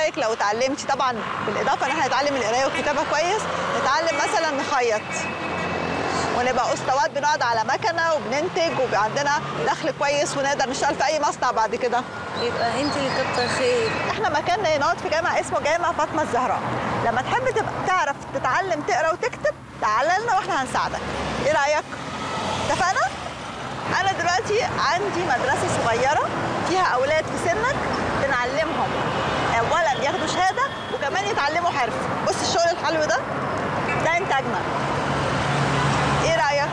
رايك لو اتعلمتي طبعا بالاضافه ان احنا نتعلم القرايه والكتابه كويس، نتعلم مثلا نخيط ونبقى اسطوات، بنقعد على مكنه وبننتج وبيبقى عندنا دخل كويس ونقدر نشتغل في اي مصنع بعد كده. يبقى انت اللي كتر خير. احنا مكاننا هنا في جامع اسمه جامع فاطمه الزهراء. لما تحب تبقى تعرف تتعلم تقرا وتكتب تعال لنا واحنا هنساعدك. ايه رايك؟ اتفقنا؟ انا دلوقتي عندي مدرسه صغيره فيها اولاد في سنك، بنعلمهم اولا ياخدوا شهاده وكمان يتعلموا حرف. بص الشغل الحلو ده انتاجنا. ايه رايك؟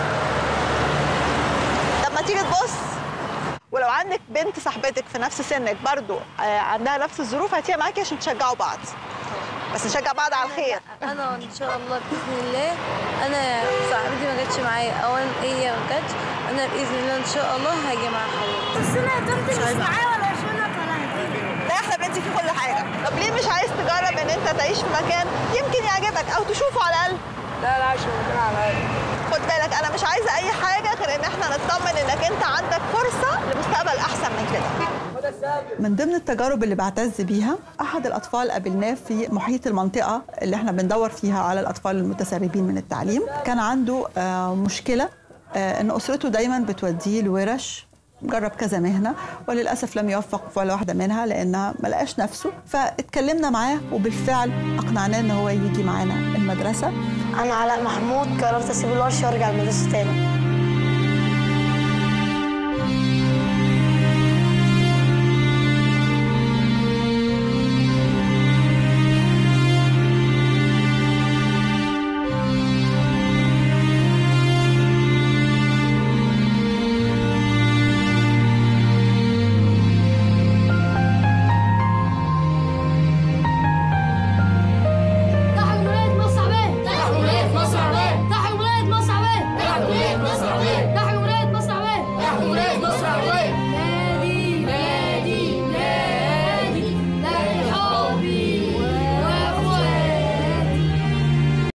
لما تيجي تبص، ولو عندك بنت صاحبتك في نفس سنك برضو عندها نفس الظروف، هاتيها معاكي عشان تشجعوا بعض، بس نشجع بعض على الخير. انا ان شاء الله باذن الله، انا صاحبتي ما جاتش معايا، اولا هي ما جاتش، انا باذن الله ان شاء الله هاجي مع حضرتك. بس انا يا طنط مش معايا ولا شنط ولا هديه. لا احنا بنتي في كل حاجه. طب ليه مش عايز تجرب ان انت تعيش في مكان يمكن يعجبك او تشوفه على الاقل؟ لا مش ممكن على الاقل. خد بالك انا مش عايزه اي حاجه غير ان احنا نطمن انك انت عندك فرصه لمستقبل احسن من كده. من ضمن التجارب اللي بعتز بيها، احد الاطفال قابلناه في محيط المنطقه اللي احنا بندور فيها على الاطفال المتسربين من التعليم. كان عنده مشكله ان اسرته دايما بتوديه لورش، جرب كذا مهنه وللاسف لم يوفق في ولا واحده منها لانها ما لقاش نفسه. فاتكلمنا معاه وبالفعل اقنعناه ان هو يجي معانا المدرسه. انا علاء محمود، قررت اسيب الورشه وارجع المدرسه تاني.